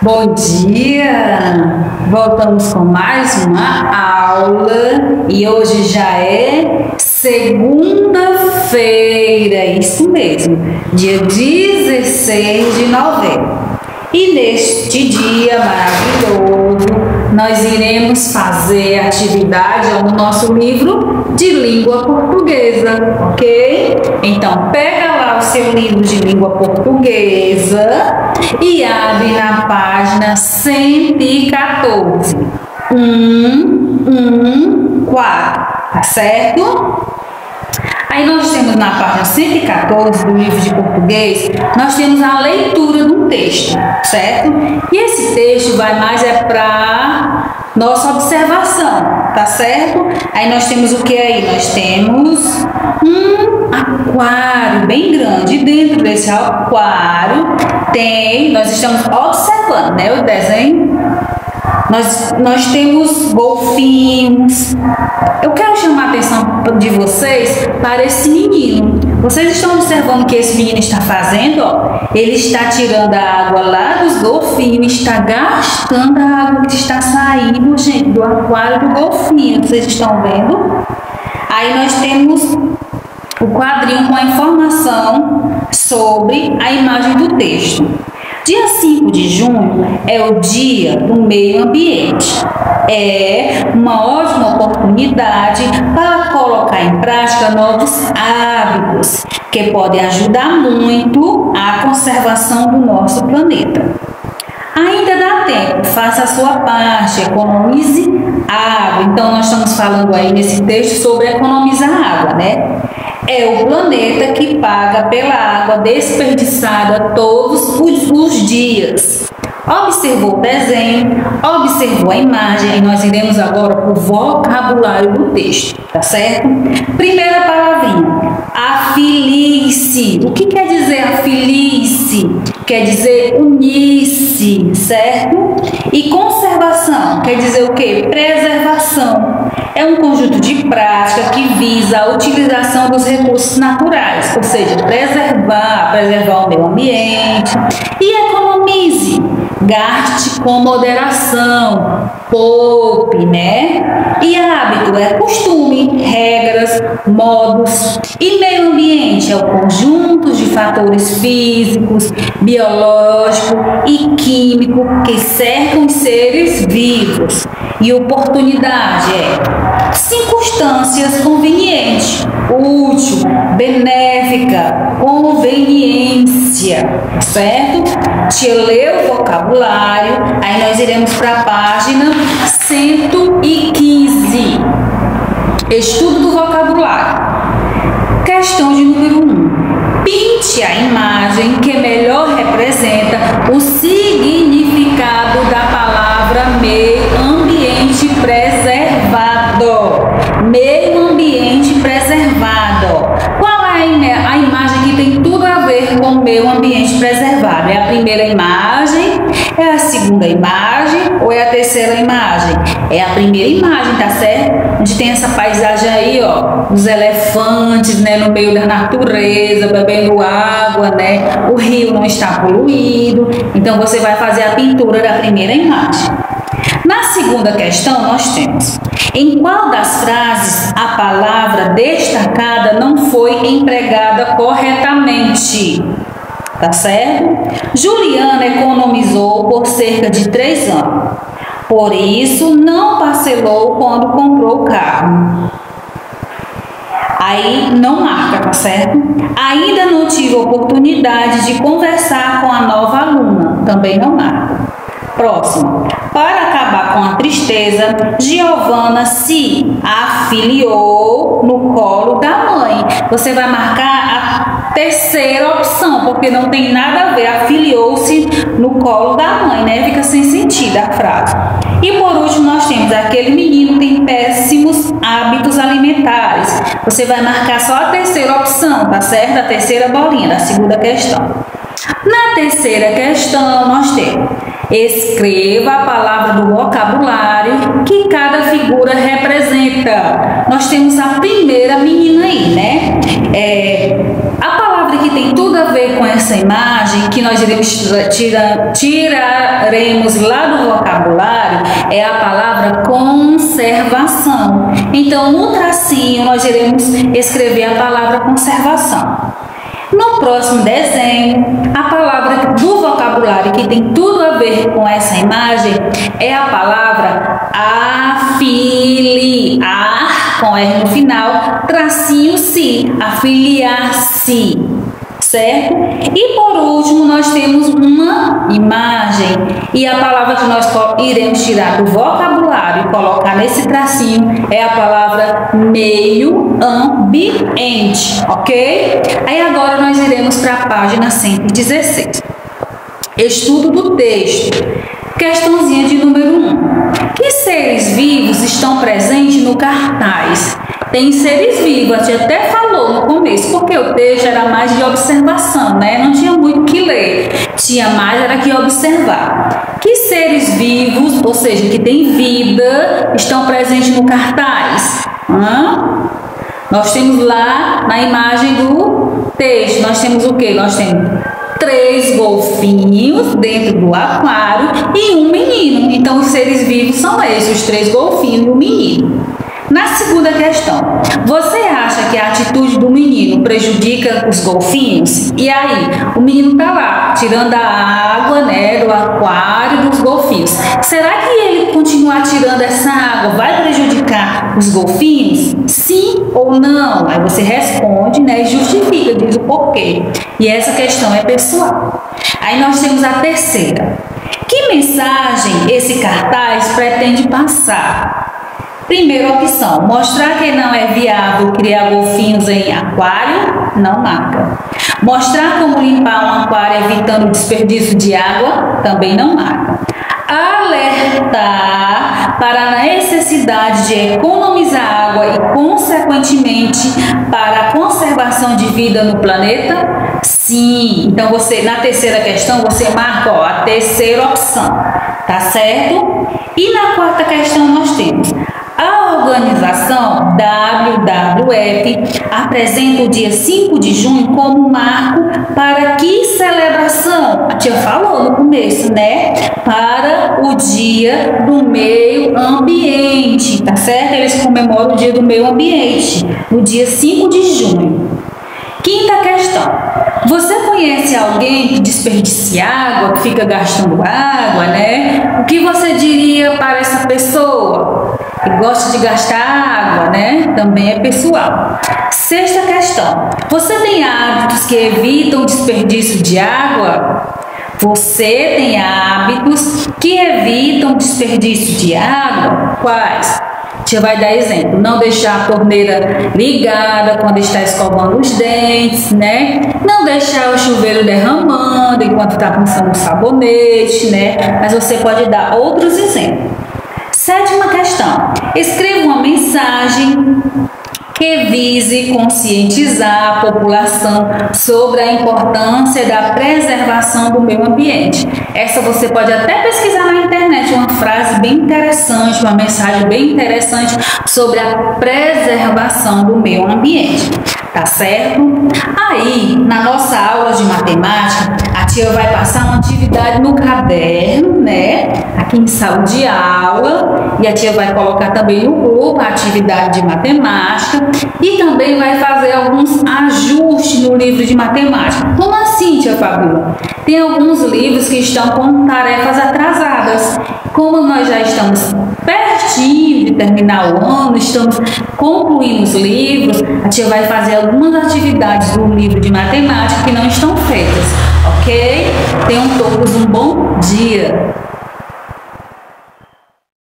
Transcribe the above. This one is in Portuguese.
Bom dia! Voltamos com mais uma aula e hoje já é segunda-feira, isso mesmo, dia 16 de novembro. E neste dia maravilhoso, nós iremos fazer atividade no nosso livro de língua portuguesa, ok? Então, pega lá o seu livro de língua portuguesa e abre na página 114. 4, tá certo? Aí nós temos na página 114 do livro de português, nós temos a leitura do texto, certo? E esse texto vai mais para nossa observação, tá certo? Aí nós temos o que aí? Nós temos um aquário bem grande. E dentro desse aquário nós estamos observando, né, o desenho. Nós temos golfinhos. Eu quero chamar a atenção de vocês para esse menino. Vocês estão observando o que esse menino está fazendo? Ó? Ele está tirando a água lá dos golfinhos, está gastando a água que está saindo, gente, do aquário do golfinho. Vocês estão vendo? Aí nós temos o quadrinho com a informação sobre a imagem do texto. Dia 5 de junho é o Dia do Meio Ambiente. É uma ótima oportunidade para colocar em prática novos hábitos que podem ajudar muito a conservação do nosso planeta. Ainda dá tempo, faça a sua parte, economize água. Então, nós estamos falando aí nesse texto sobre economizar água, né? É o planeta que paga pela água desperdiçada todos os dias. Observou o desenho, observou a imagem e nós iremos agora para o vocabulário do texto, tá certo? Primeira palavrinha, afilie-se. O que quer dizer afilie-se? Quer dizer unir-se, certo? E conservação, quer dizer o quê? Preservação. É um conjunto de prática que visa a utilização dos recursos naturais, ou seja, preservar o meio ambiente. E economize. Gaste com moderação, poupe, né? E hábito é costume, regras, modos. E meio ambiente é o conjunto de fatores físicos, biológico e químico que cercam os seres vivos. E oportunidade é circunstâncias convenientes, útil, benéfica, conveniência, certo? Te leu o vocabulário, aí nós iremos para a página 115. Estudo do vocabulário. Questão de número 1. Pinte a imagem que melhor representa o significado da palavra meio ambiente preservado. Meio ambiente preservado. Qual é a imagem que tem tudo a ver com o meio ambiente preservado? É a primeira imagem? É a segunda imagem? Ou é a terceira imagem? É a primeira imagem, tá certo? Onde tem essa paisagem aí, ó, os elefantes, né, no meio da natureza, bebendo água, né? O rio não está poluído. Então você vai fazer a pintura da primeira imagem. Na segunda questão, nós temos: em qual das frases a palavra destacada não foi empregada corretamente? Tá certo? Juliana economizou por cerca de 3 anos. Por isso, não parcelou quando comprou o carro. Aí não marca, tá certo? Ainda não tive oportunidade de conversar com a nova aluna. Também não marca. Próximo. Para acabar com a tristeza, Giovana se afiliou no colo da mãe. Você vai marcar a terceira opção, porque não tem nada a ver. Afiliou-se no colo da mãe, né? Fica sem sentido a frase. E por último, nós temos: aquele menino tem péssimos hábitos alimentares. Você vai marcar só a terceira opção, tá certo? A terceira bolinha da segunda questão. Na terceira questão, nós temos: escreva a palavra do vocabulário que cada figura representa. Nós temos a primeira menina aí, né? A palavra que tem tudo a a ver com essa imagem que nós tiraremos lá do vocabulário é a palavra conservação. Então, no tracinho, nós iremos escrever a palavra conservação. No próximo desenho, a palavra do vocabulário que tem tudo a ver com essa imagem é a palavra afiliar, com R no final, tracinho se, afiliar-se, certo? E por último, nós temos uma imagem e a palavra que nós iremos tirar do vocabulário e colocar nesse tracinho é a palavra meio ambiente, ok? Aí agora nós iremos para a página 116. Estudo do texto. Questãozinha de número 1. Que seres vivos estão presentes no cartaz? Tem seres vivos, a gente até falou no começo, porque o texto era mais de observação, né? Não tinha muito o que ler, tinha mais era que observar. Que seres vivos, ou seja, que têm vida, estão presentes no cartaz? Nós temos lá na imagem do texto, nós temos o quê? Nós temos 3 golfinhos dentro do aquário e um menino. Então, os seres vivos são esses, os 3 golfinhos e o menino. Na segunda questão, você acha que a atitude do menino prejudica os golfinhos? E aí, o menino está lá, tirando a água, né, do aquário dos golfinhos. Será que ele continuar tirando essa água vai prejudicar os golfinhos? Sim ou não? Aí você responde, né, e justifica, diz o porquê. E essa questão é pessoal. Aí nós temos a terceira. Que mensagem esse cartaz pretende passar? Primeira opção, mostrar que não é viável criar golfinhos em aquário, não marca. Mostrar como limpar um aquário evitando o desperdício de água, também não marca. Alertar para a necessidade de economizar água e, consequentemente, para a conservação de vida no planeta? Sim. Então, você, na terceira questão, você marca a terceira opção, tá certo? E na quarta questão nós temos: a organização WWF apresenta o dia 5 de junho como marco para que celebração? A tia falou no começo, né? Para o dia do meio ambiente, tá certo? Eles comemoram o dia do meio ambiente, no dia 5 de junho. Quinta questão. Você conhece alguém que desperdicia água, que fica gastando água, né? O que você diria para essa pessoa? Que gosta de gastar água, né? Também é pessoal. Sexta questão. Você tem hábitos que evitam o desperdício de água? Você tem hábitos que evitam o desperdício de água? Quais? A tia vai dar exemplo. Não deixar a torneira ligada quando está escovando os dentes, né? Não deixar o chuveiro derramando enquanto está passando o sabonete, né? Mas você pode dar outros exemplos. Sétima questão. Escreva uma mensagem que vise conscientizar a população sobre a importância da preservação do meio ambiente. Essa você pode até pesquisar na internet, uma frase bem interessante, uma mensagem bem interessante sobre a preservação do meio ambiente, tá certo? Aí, na nossa aula de matemática, a tia vai passar uma atividade no caderno, né? Aqui em sala de aula, e a tia vai colocar também no grupo a atividade de matemática e também vai fazer alguns ajustes no livro de matemática. Como assim, tia Fabíola? Tem alguns livros que estão com tarefas atrasadas. Como nós já estamos pertinho de terminar o ano, estamos concluindo os livros, a tia vai fazer algumas atividades do livro de matemática que não estão feitas, ok? Tenham todos um bom dia!